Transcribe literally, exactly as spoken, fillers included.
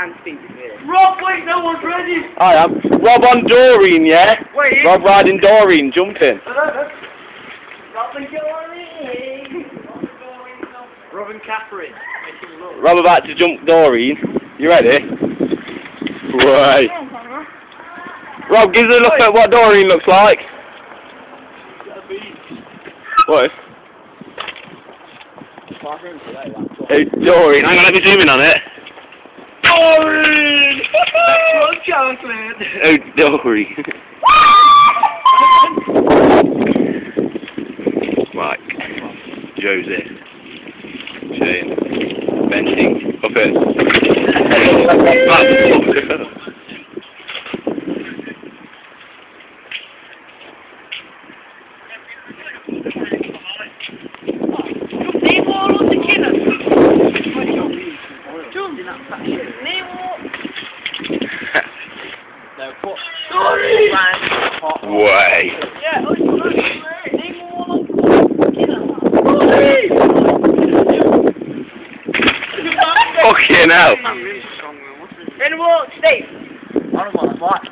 and Stevie. Rob, wait, no one's ready. I am. Rob on Doreen, yeah? Wait. Rob riding Doreen, jumping. Rob and Doreen. Rob and Catherine. Rob about to jump Doreen. You ready? Right. Rob, give us a look at what Doreen looks like. What? Hey, Doreen, hang on, let me zoom in on it. Doreen! That's chocolate. Oh, Doreen. Mike, Joseph, Shane, Benting, up it. Way. Fucking hell. Then what, Steve? I don't want to fight.